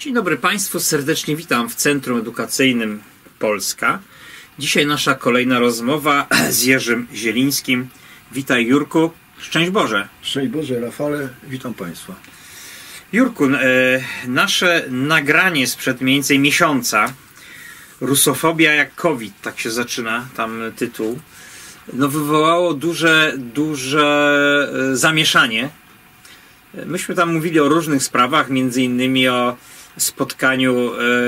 Dzień dobry Państwu, serdecznie witam w Centrum Edukacyjnym Polska. Dzisiaj nasza kolejna rozmowa z Jerzym Zielińskim. Witaj, Jurku, szczęść Boże. Szczęść Boże, Rafale, witam Państwa. Jurku, nasze nagranie sprzed mniej więcej miesiąca, Rusofobia jak COVID, tak się zaczyna tam tytuł, no wywołało duże zamieszanie. Myśmy tam mówili o różnych sprawach, między innymi o spotkaniu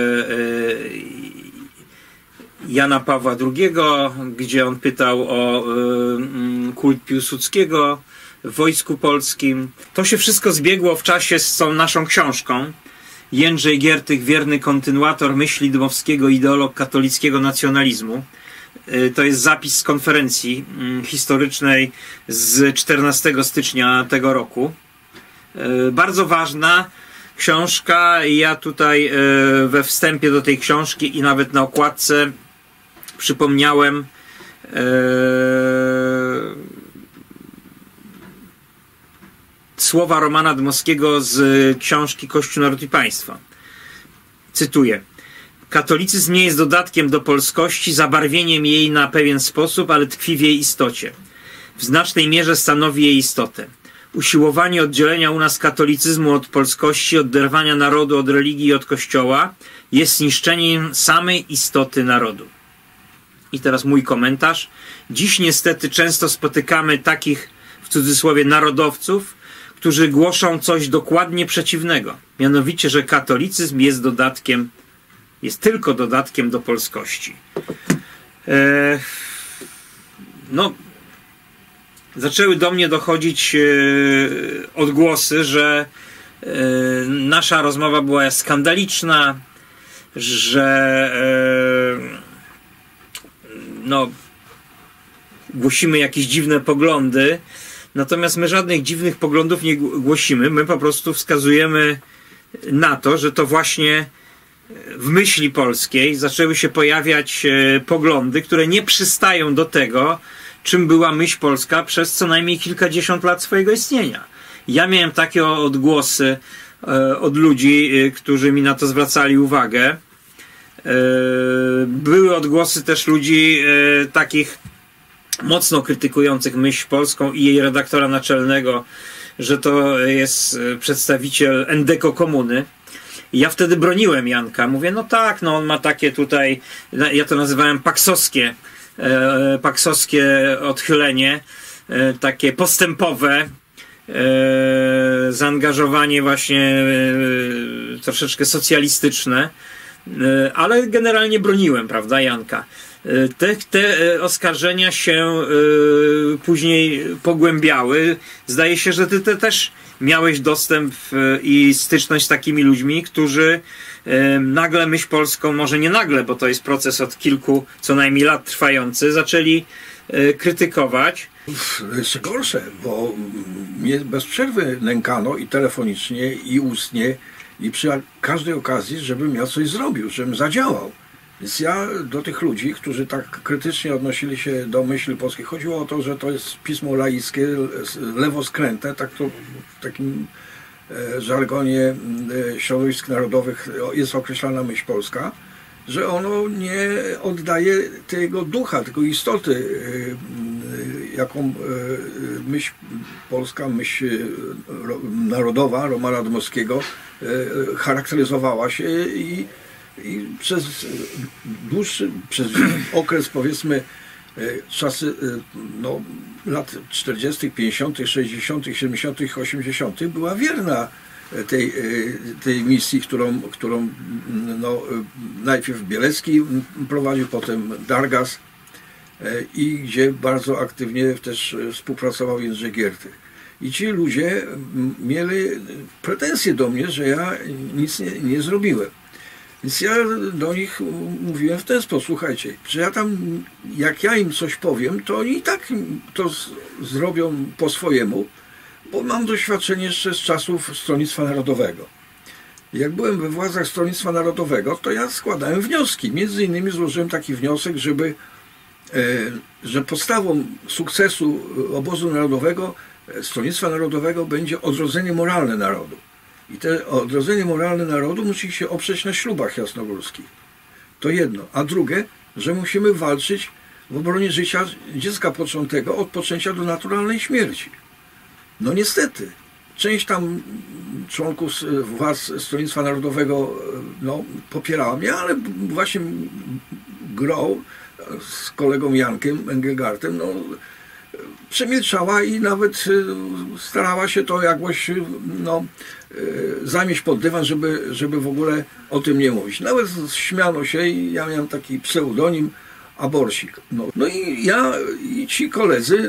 Jana Pawła II, gdzie on pytał o kult Piłsudskiego w Wojsku Polskim. To się wszystko zbiegło w czasie z tą naszą książką. Jędrzej Giertych, wierny kontynuator myśli Dmowskiego, ideolog katolickiego nacjonalizmu. To jest zapis z konferencji historycznej z 14 stycznia tego roku. Bardzo ważna książka. Ja tutaj we wstępie do tej książki i nawet na okładce przypomniałem słowa Romana Dmowskiego z książki Kościół, Naród i Państwo. Cytuję: katolicyzm nie jest dodatkiem do polskości, zabarwieniem jej na pewien sposób, ale tkwi w jej istocie. W znacznej mierze stanowi jej istotę. Usiłowanie oddzielenia u nas katolicyzmu od polskości, oderwania narodu od religii i od kościoła jest niszczeniem samej istoty narodu. I teraz mój komentarz. Dziś niestety często spotykamy takich, w cudzysłowie, narodowców, którzy głoszą coś dokładnie przeciwnego. Mianowicie, że katolicyzm jest tylko dodatkiem do polskości. Zaczęły do mnie dochodzić odgłosy, że nasza rozmowa była skandaliczna, że głosimy jakieś dziwne poglądy. Natomiast my żadnych dziwnych poglądów nie głosimy. My po prostu wskazujemy na to, że to właśnie w myśli polskiej zaczęły się pojawiać poglądy, które nie przystają do tego, czym była myśl polska przez co najmniej kilkadziesiąt lat swojego istnienia. Ja miałem takie odgłosy od ludzi, którzy mi na to zwracali uwagę. Były odgłosy też ludzi takich mocno krytykujących myśl polską i jej redaktora naczelnego, że to jest przedstawiciel endekokomuny. Ja wtedy broniłem Janka. Mówię, no tak, no on ma takie tutaj, ja to nazywałem paksowskie odchylenie, takie postępowe, zaangażowanie właśnie troszeczkę socjalistyczne, ale generalnie broniłem, prawda, Janka. Te oskarżenia się później pogłębiały. Zdaje się, że ty też miałeś dostęp i styczność z takimi ludźmi, którzy nagle myśl polską, może nie nagle, bo to jest proces od kilku co najmniej lat trwający, zaczęli krytykować. Jeszcze gorsze, bo mnie bez przerwy nękano i telefonicznie, i ustnie, i przy każdej okazji, żebym ja coś zrobił, żebym zadziałał. Więc ja do tych ludzi, którzy tak krytycznie odnosili się do myśli polskiej, chodziło o to, że to jest pismo laickie, lewoskrętne, tak to w takim żargonie środowisk narodowych jest określana myśl polska, że ono nie oddaje tego ducha, tego istoty, jaką myśl polska, myśl narodowa Romana Dmowskiego charakteryzowała się i przez dłuższy okres, powiedzmy, czasy lat 40., 50., 60., 70., 80. była wierna tej misji, którą najpierw Bielecki prowadził, potem Dargas i gdzie bardzo aktywnie też współpracował Jędrzej Giertych. I ci ludzie mieli pretensje do mnie, że ja nic nie zrobiłem. Więc ja do nich mówiłem w ten sposób: słuchajcie, że ja tam, jak ja im coś powiem, to oni i tak to zrobią po swojemu, bo mam doświadczenie jeszcze z czasów Stronnictwa Narodowego. Jak byłem we władzach Stronnictwa Narodowego, to ja składałem wnioski. Między innymi złożyłem taki wniosek, że podstawą sukcesu obozu narodowego, Stronnictwa Narodowego, będzie odrodzenie moralne narodu. I to odrodzenie moralne narodu musi się oprzeć na ślubach jasnogórskich. To jedno. A drugie, że musimy walczyć w obronie życia dziecka poczętego od poczęcia do naturalnej śmierci. No niestety, część tam członków władz Stronnictwa Narodowego popierała mnie, ale właśnie gro z kolegą Jankiem Engelgartem przemilczała i nawet starała się to jakoś zamieść pod dywan, żeby w ogóle o tym nie mówić. Nawet śmiano się i ja miałem taki pseudonim Aborsik. No i ja i ci koledzy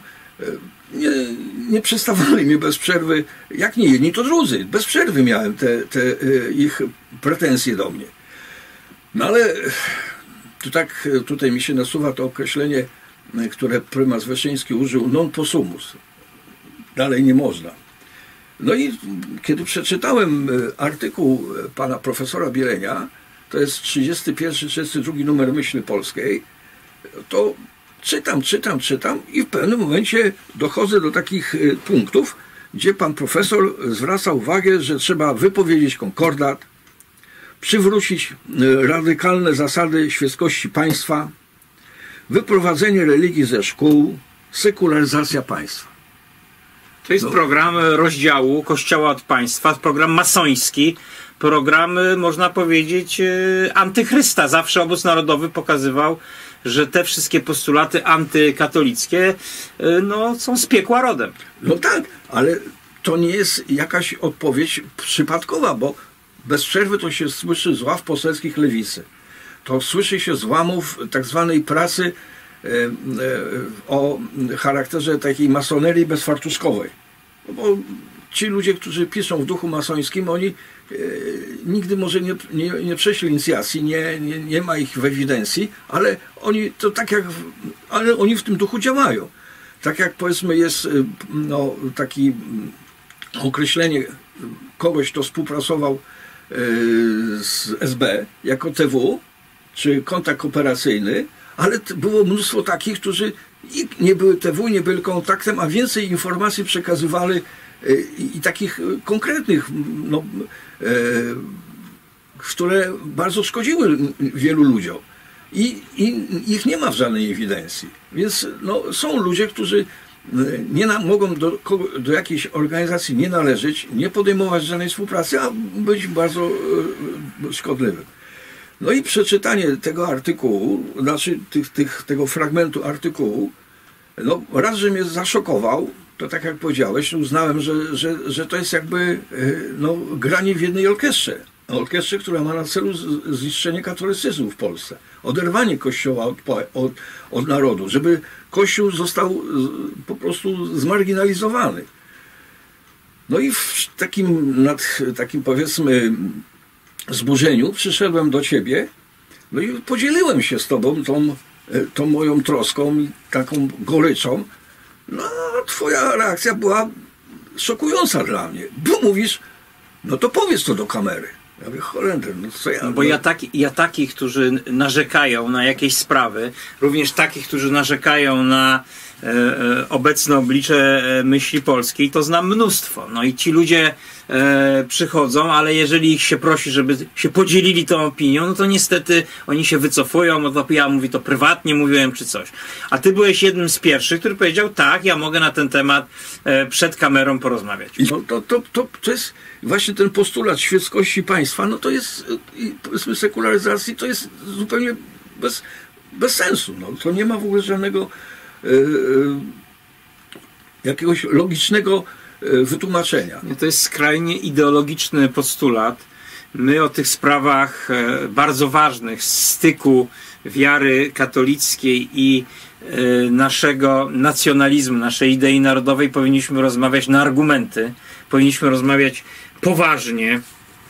nie przestawali mnie bez przerwy, jak nie jedni, to drudzy. Bez przerwy miałem te ich pretensje do mnie. No ale tutaj mi się nasuwa to określenie, które prymas Wyszyński użył, non possumus. Dalej nie można. No i kiedy przeczytałem artykuł pana profesora Bielenia, to jest 31-32 numer Myśli Polskiej, to czytam i w pewnym momencie dochodzę do takich punktów, gdzie pan profesor zwraca uwagę, że trzeba wypowiedzieć konkordat, przywrócić radykalne zasady świeckości państwa, wyprowadzenie religii ze szkół, sekularyzacja państwa. To jest program rozdziału Kościoła od państwa, program masoński, program, można powiedzieć, antychrysta. Zawsze Obóz Narodowy pokazywał, że te wszystkie postulaty antykatolickie są z piekła rodem. No tak, ale to nie jest jakaś odpowiedź przypadkowa, bo bez przerwy to się słyszy z ław poselskich lewicy. To słyszy się z łamów tak zwanej prasy o charakterze takiej masonerii bezfartuszkowej. No bo ci ludzie, którzy piszą w duchu masońskim, oni nigdy może nie przeszli inicjacji, nie ma ich w ewidencji, ale oni to ale oni w tym duchu działają. Tak jak powiedzmy jest takie określenie kogoś, kto współpracował z SB jako TW, czy kontakt operacyjny, ale było mnóstwo takich, którzy nie były TW, nie byli kontaktem, a więcej informacji przekazywali i takich konkretnych, które bardzo szkodziły wielu ludziom. I ich nie ma w żadnej ewidencji. Więc są ludzie, którzy mogą do jakiejś organizacji nie należeć, nie podejmować żadnej współpracy, a być bardzo szkodliwym. No i przeczytanie tego artykułu, znaczy tego fragmentu artykułu, raz, że mnie zaszokował, to tak jak powiedziałeś, uznałem, że to jest jakby granie w jednej orkiestrze. Orkiestrze, która ma na celu zniszczenie katolicyzmu w Polsce. Oderwanie Kościoła od narodu, żeby Kościół został po prostu zmarginalizowany. No i w takim powiedzmy zburzeniu przyszedłem do ciebie, no i podzieliłem się z tobą tą moją troską i taką goryczą. No a twoja reakcja była szokująca dla mnie, bo mówisz, to powiedz to do kamery. Ja mówię, Holender, co ja... Bo ja takich, którzy narzekają na jakieś sprawy, również takich, którzy narzekają na obecne oblicze myśli polskiej, to znam mnóstwo. No i ci ludzie przychodzą, ale jeżeli ich się prosi, żeby się podzielili tą opinią, to niestety oni się wycofują, ja to prywatnie mówiłem, czy coś. A ty byłeś jednym z pierwszych, który powiedział, tak, ja mogę na ten temat przed kamerą porozmawiać. To jest właśnie ten postulat świeckości państwa, to jest, powiedzmy, sekularyzacji, to jest zupełnie bez sensu. To nie ma w ogóle żadnego jakiegoś logicznego wytłumaczenia. To jest skrajnie ideologiczny postulat. My o tych sprawach bardzo ważnych, styku wiary katolickiej i naszego nacjonalizmu, naszej idei narodowej powinniśmy rozmawiać na argumenty, powinniśmy rozmawiać poważnie,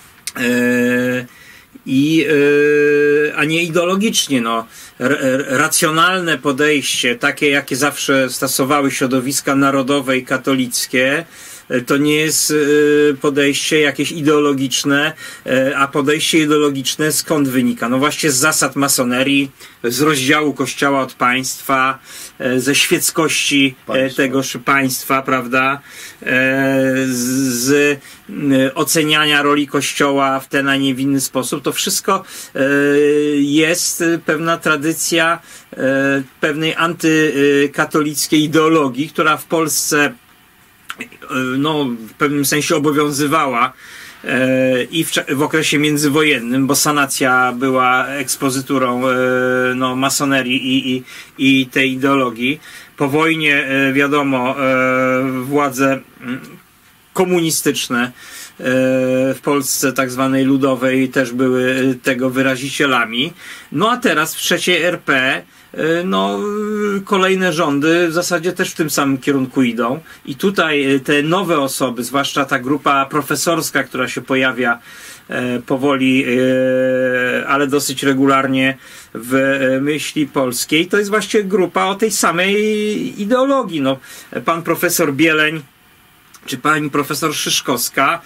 a nie ideologicznie. Racjonalne podejście, takie jakie zawsze stosowały środowiska narodowe i katolickie, to nie jest podejście jakieś ideologiczne, a podejście ideologiczne skąd wynika? Właśnie z zasad masonerii, z rozdziału Kościoła od państwa, ze świeckości tegoż państwa, prawda? Z oceniania roli Kościoła w ten, a nie w inny sposób. To wszystko jest pewna tradycja pewnej antykatolickiej ideologii, która w Polsce no, w pewnym sensie obowiązywała i w okresie międzywojennym, bo sanacja była ekspozyturą no, masonerii i tej ideologii. Po wojnie, wiadomo, władze komunistyczne w Polsce tak zwanej ludowej też były tego wyrazicielami. No a teraz w III RP no, kolejne rządy w zasadzie też w tym samym kierunku idą i tutaj te nowe osoby, zwłaszcza ta grupa profesorska, która się pojawia powoli, ale dosyć regularnie w myśli polskiej, to jest właśnie grupa o tej samej ideologii. No, pan profesor Bieleń czy pani profesor Szyszkowska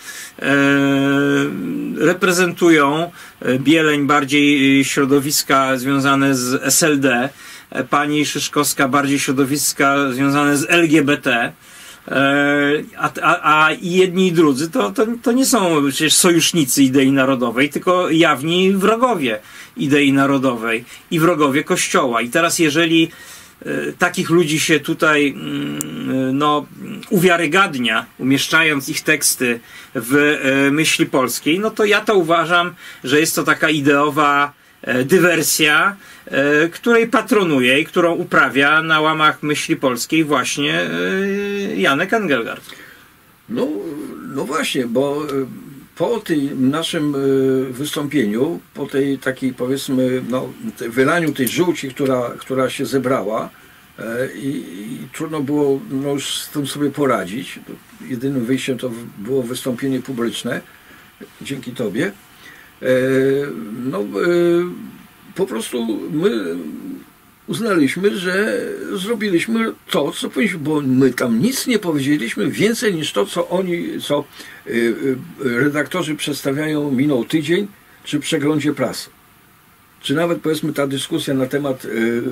reprezentują Bieleń bardziej środowiska związane z SLD, pani Szyszkowska bardziej środowiska związane z LGBT, a jedni i drudzy to nie są przecież sojusznicy idei narodowej, tylko jawni wrogowie idei narodowej i wrogowie Kościoła. I teraz jeżeli takich ludzi się tutaj no, uwiarygadnia, umieszczając ich teksty w myśli polskiej, no to ja to uważam, że jest to taka ideowa dywersja, której patronuje i którą uprawia na łamach myśli polskiej właśnie Janek Engelgard. No właśnie, bo po tym naszym wystąpieniu, po tej takiej powiedzmy no, wylaniu tej żółci, która się zebrała i trudno było no, już z tym sobie poradzić. Jedynym wyjściem to było wystąpienie publiczne, dzięki Tobie. Po prostu my uznaliśmy, że zrobiliśmy to, co powinniśmy, bo my tam nic nie powiedzieliśmy więcej niż to, co redaktorzy przedstawiają minął tydzień, czy w przeglądzie prasy. Czy nawet powiedzmy ta dyskusja na temat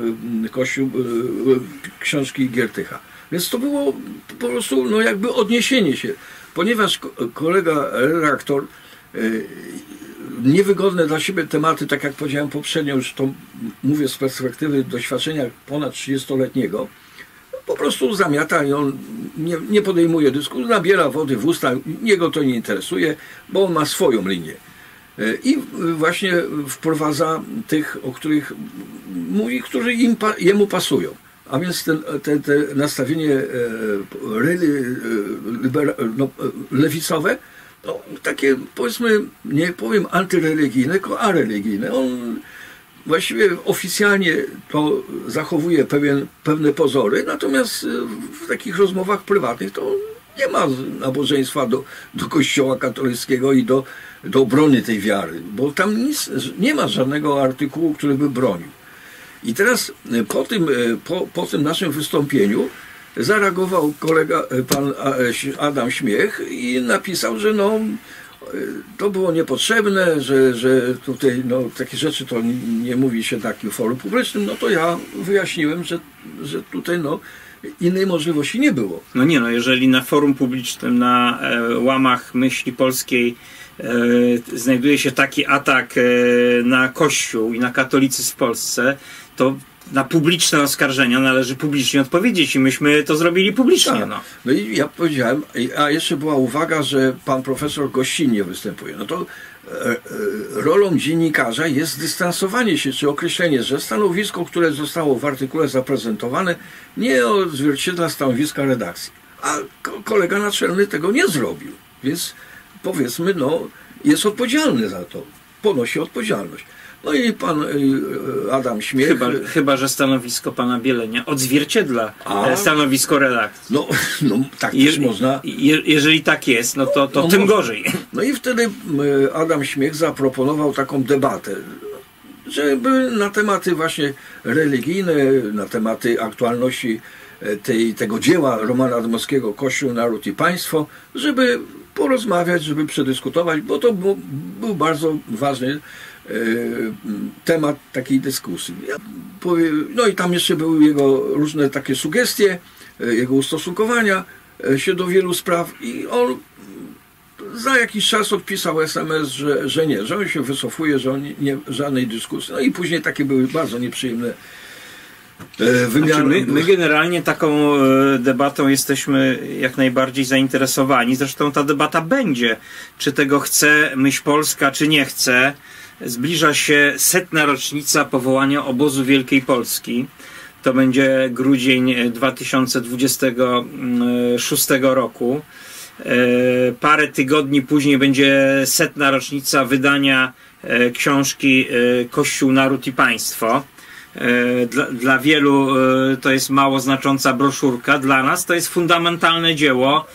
książki Giertycha. Więc to było po prostu no, jakby odniesienie się, ponieważ kolega redaktor niewygodne dla siebie tematy, tak jak powiedziałem poprzednio, już to mówię z perspektywy doświadczenia ponad 30-letniego, po prostu zamiata i on nie podejmuje dyskusji, nabiera wody w usta, niego to nie interesuje, bo on ma swoją linię. I właśnie wprowadza tych, o których mówi, którzy jemu pasują. A więc te nastawienie lewicowe, no, takie powiedzmy, nie powiem antyreligijne, tylko areligijne. On właściwie oficjalnie to zachowuje pewne pozory, natomiast w takich rozmowach prywatnych to nie ma nabożeństwa do Kościoła katolickiego i do obrony tej wiary, bo tam nie ma żadnego artykułu, który by bronił. I teraz po tym naszym wystąpieniu zareagował kolega, pan Adam Śmiech i napisał, że no, to było niepotrzebne, że tutaj no, takie rzeczy to nie mówi się takim forum publicznym. No to ja wyjaśniłem, że tutaj no, innej możliwości nie było. No nie, no jeżeli na forum publicznym, na łamach myśli polskiej znajduje się taki atak na Kościół i na katolicyzm w Polsce, to na publiczne oskarżenia należy publicznie odpowiedzieć i myśmy to zrobili publicznie. Tak. No i ja powiedziałem, a jeszcze była uwaga, że pan profesor gościnnie występuje. No to rolą dziennikarza jest dystansowanie się, czy określenie, że stanowisko, które zostało w artykule zaprezentowane, nie odzwierciedla stanowiska redakcji. A kolega naczelny tego nie zrobił. Więc powiedzmy, no, jest odpowiedzialny za to. Ponosi odpowiedzialność. No i pan Adam Śmiech... Chyba że stanowisko pana Bielenia odzwierciedla stanowisko redakcji. No tak też można... Jeżeli tak jest, no to tym gorzej. No i wtedy Adam Śmiech zaproponował taką debatę, żeby na tematy właśnie religijne, na tematy aktualności tego dzieła Romana Dmowskiego Kościół, Naród i Państwo, żeby porozmawiać, żeby przedyskutować, bo to był bardzo ważny temat takiej dyskusji. No i tam jeszcze były jego różne takie sugestie, jego ustosunkowania się do wielu spraw i on za jakiś czas odpisał SMS, że nie, że on się wycofuje, że on nie żadnej dyskusji. No i później takie były bardzo nieprzyjemne wymiary. Znaczy my generalnie taką debatą jesteśmy jak najbardziej zainteresowani. Zresztą ta debata będzie. Czy tego chce myśl polska, czy nie chce. Zbliża się 100. rocznica powołania Obozu Wielkiej Polski. To będzie grudzień 2026 roku. Parę tygodni później będzie 100. rocznica wydania książki Kościół, Naród i Państwo. Dla wielu to jest mało znacząca broszurka. Dla nas to jest fundamentalne dzieło,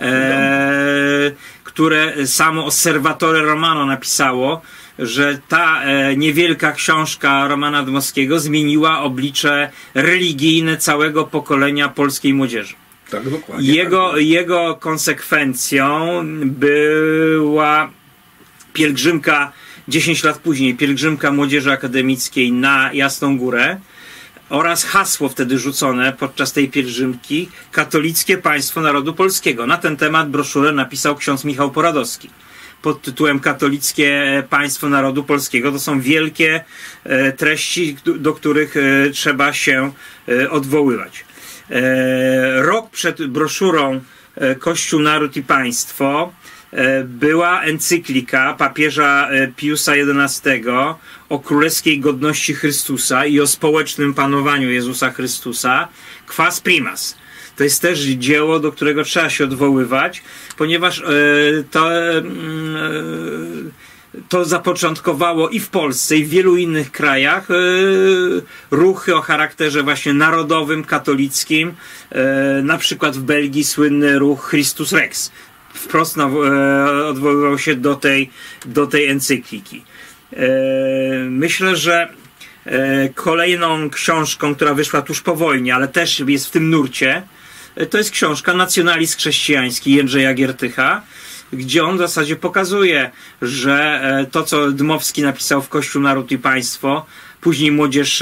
które samo Osservatore Romano napisało, że ta niewielka książka Romana Dmowskiego zmieniła oblicze religijne całego pokolenia polskiej młodzieży. Tak, dokładnie. Jego konsekwencją była pielgrzymka 10 lat później, pielgrzymka młodzieży akademickiej na Jasną Górę oraz hasło wtedy rzucone podczas tej pielgrzymki: Katolickie Państwo Narodu Polskiego. Na ten temat broszurę napisał ksiądz Michał Poradowski pod tytułem Katolickie Państwo Narodu Polskiego. To są wielkie treści, do których trzeba się odwoływać. Rok przed broszurą Kościół, Naród i Państwo była encyklika papieża Piusa XI o królewskiej godności Chrystusa i o społecznym panowaniu Jezusa Chrystusa, Quas Primas. To jest też dzieło, do którego trzeba się odwoływać, ponieważ to zapoczątkowało i w Polsce, i w wielu innych krajach ruchy o charakterze właśnie narodowym, katolickim. Na przykład w Belgii słynny ruch Christus Rex wprost odwoływał się do tej encykliki. Myślę, że kolejną książką, która wyszła tuż po wojnie, ale też jest w tym nurcie, to jest książka Nacjonalizm chrześcijański Jędrzeja Giertycha, gdzie on w zasadzie pokazuje, że to, co Dmowski napisał w Kościół, Naród i Państwo, później młodzież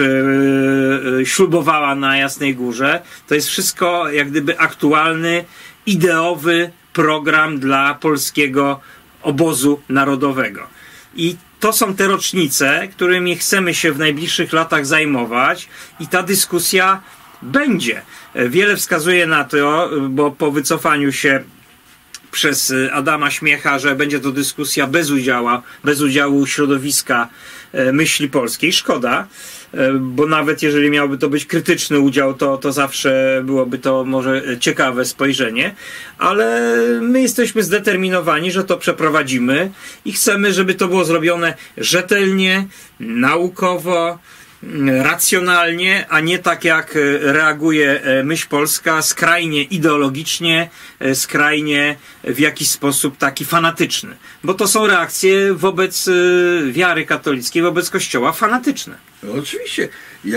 ślubowała na Jasnej Górze, to jest wszystko jak gdyby aktualny, ideowy program dla polskiego obozu narodowego. I to są te rocznice, którymi chcemy się w najbliższych latach zajmować, i ta dyskusja będzie. Wiele wskazuje na to, bo po wycofaniu się przez Adama Śmiecha, że będzie to dyskusja bez udziału środowiska myśli polskiej. Szkoda, bo nawet jeżeli miałby to być krytyczny udział, to zawsze byłoby to może ciekawe spojrzenie, ale my jesteśmy zdeterminowani, że to przeprowadzimy i chcemy, żeby to było zrobione rzetelnie, naukowo, racjonalnie, a nie tak jak reaguje myśl polska, skrajnie ideologicznie, skrajnie w jakiś sposób taki fanatyczny. Bo to są reakcje wobec wiary katolickiej, wobec Kościoła fanatyczne. No, oczywiście.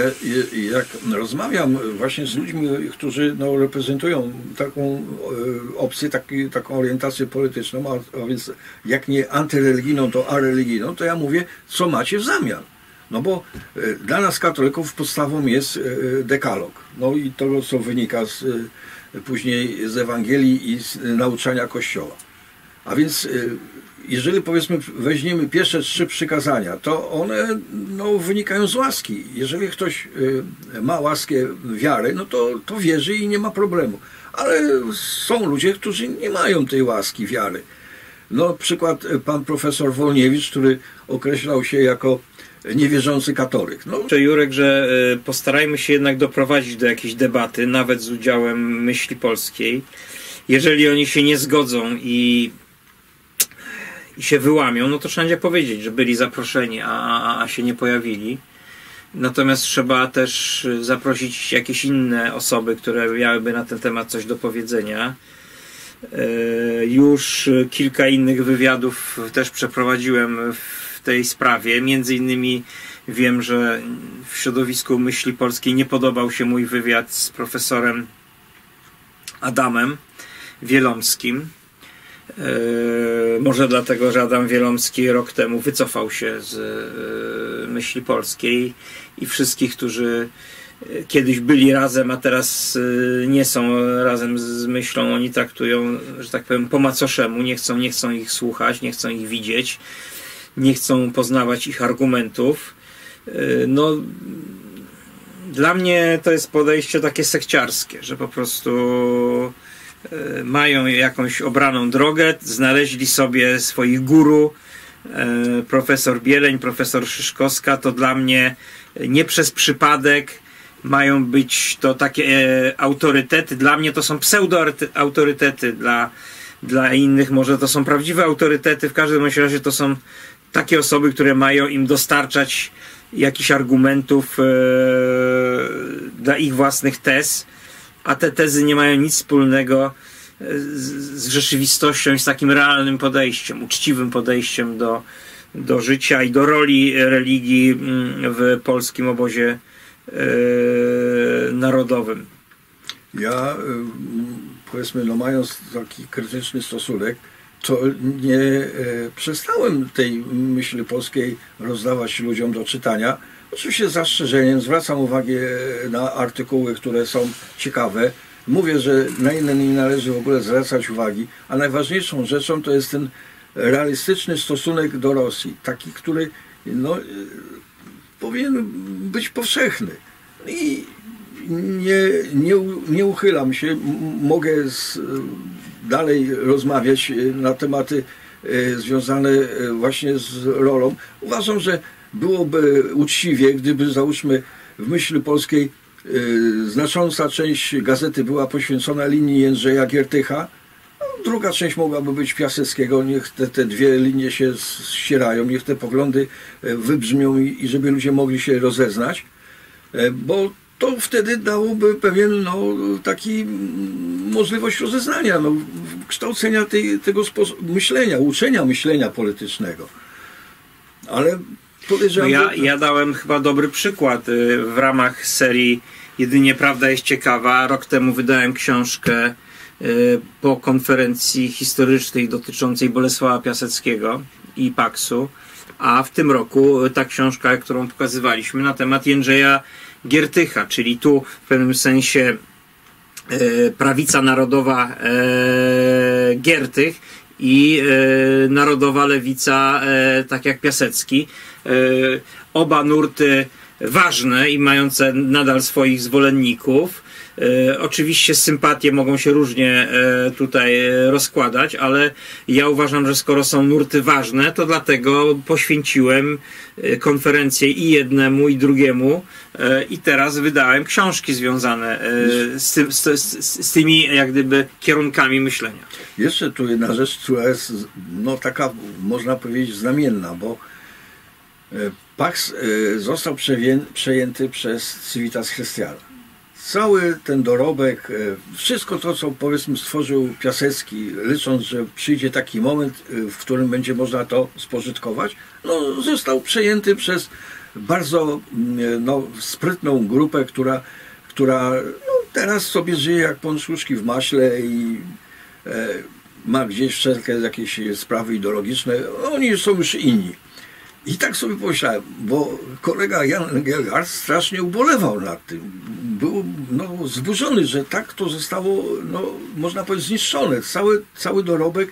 Jak rozmawiam właśnie z ludźmi, którzy reprezentują taką opcję, taką orientację polityczną, a więc jak nie antyreligijną, to areligijną, to ja mówię, co macie w zamian. No bo dla nas katolików podstawą jest dekalog. No i to, co wynika później z Ewangelii i z nauczania Kościoła. A więc jeżeli powiedzmy weźmiemy pierwsze 3 przykazania, to one wynikają z łaski. Jeżeli ktoś ma łaskę wiary, no to wierzy i nie ma problemu. Ale są ludzie, którzy nie mają tej łaski wiary. No przykład pan profesor Wolniewicz, który określał się jako niewierzący katolik. Jurek, że postarajmy się jednak doprowadzić do jakiejś debaty, nawet z udziałem myśli polskiej. Jeżeli oni się nie zgodzą i się wyłamią, no to trzeba będzie powiedzieć, że byli zaproszeni, a się nie pojawili. Natomiast trzeba też zaprosić jakieś inne osoby, które miałyby na ten temat coś do powiedzenia. Już kilka innych wywiadów też przeprowadziłem w tej sprawie. Między innymi wiem, że w środowisku myśli polskiej nie podobał się mój wywiad z profesorem Adamem Wielomskim. Może dlatego, że Adam Wielomski rok temu wycofał się z myśli polskiej i wszystkich, którzy kiedyś byli razem, a teraz nie są razem z myślą. Oni traktują, że tak powiem, po macoszemu. Nie chcą ich słuchać, nie chcą ich widzieć, nie chcą poznawać ich argumentów. No, dla mnie to jest podejście takie sekciarskie, że po prostu mają jakąś obraną drogę, znaleźli sobie swoich guru, profesor Bieleń, profesor Szyszkowska. To dla mnie nie przez przypadek mają być to takie autorytety. Dla mnie to są pseudo-autorytety, dla innych może to są prawdziwe autorytety. W każdym razie to są takie osoby, które mają im dostarczać jakichś argumentów dla ich własnych tez, a te tezy nie mają nic wspólnego z rzeczywistością i z takim realnym podejściem, uczciwym podejściem do życia i do roli religii w polskim obozie narodowym. Ja, powiedzmy, no mając taki krytyczny stosunek, to nie przestałem tej myśli polskiej rozdawać ludziom do czytania. Oczywiście z zastrzeżeniem zwracam uwagę na artykuły, które są ciekawe. Mówię, że na inne nie należy w ogóle zwracać uwagi, a najważniejszą rzeczą to jest ten realistyczny stosunek do Rosji, taki, który no, powinien być powszechny. I nie uchylam się, mogę dalej rozmawiać na tematy związane właśnie z rolą. Uważam, że byłoby uczciwie, gdyby, załóżmy, w myśli polskiej znacząca część gazety była poświęcona linii Jędrzeja Giertycha. Druga część mogłaby być Piaseckiego. Niech te dwie linie się ścierają, niech te poglądy wybrzmią i żeby ludzie mogli się rozeznać, bo to wtedy dałoby pewien, no, taki możliwość rozeznania, no, kształcenia tego sposobu myślenia, uczenia myślenia politycznego. Ale podejrzewam... No ja dałem chyba dobry przykład w ramach serii Jedynie Prawda jest ciekawa. Rok temu wydałem książkę po konferencji historycznej dotyczącej Bolesława Piaseckiego i Paksu, a w tym roku ta książka, którą pokazywaliśmy, na temat Jędrzeja Giertycha, czyli tu w pewnym sensie prawica narodowa Giertych i narodowa lewica, tak jak Piasecki. Oba nurty ważne i mające nadal swoich zwolenników. Oczywiście sympatie mogą się różnie tutaj rozkładać, ale ja uważam, że skoro są nurty ważne, to dlatego poświęciłem konferencję i jednemu, i drugiemu i teraz wydałem książki związane z tymi jak gdyby kierunkami myślenia. Jeszcze tu jedna rzecz, która jest no, taka, można powiedzieć, znamienna, bo Paks został przejęty przez Civitas Chrystiana. Cały ten dorobek, wszystko to, co powiedzmy stworzył Piasecki, licząc, że przyjdzie taki moment, w którym będzie można to spożytkować, no, został przejęty przez bardzo no, sprytną grupę, która no, teraz sobie żyje jak pączki w maśle i ma gdzieś wszelkie jakieś sprawy ideologiczne. Oni są już inni. I tak sobie pomyślałem, bo kolega Jan Engelhardt strasznie ubolewał nad tym. Był no, zburzony, że tak to zostało, no, można powiedzieć, zniszczone. Cały dorobek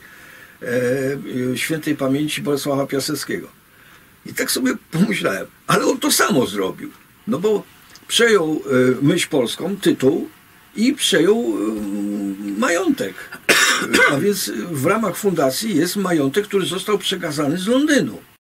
świętej pamięci Bolesława Piaseckiego. I tak sobie pomyślałem, ale on to samo zrobił. No bo przejął myśl polską, tytuł i przejął majątek. A więc w ramach fundacji jest majątek, który został przekazany z Londynu.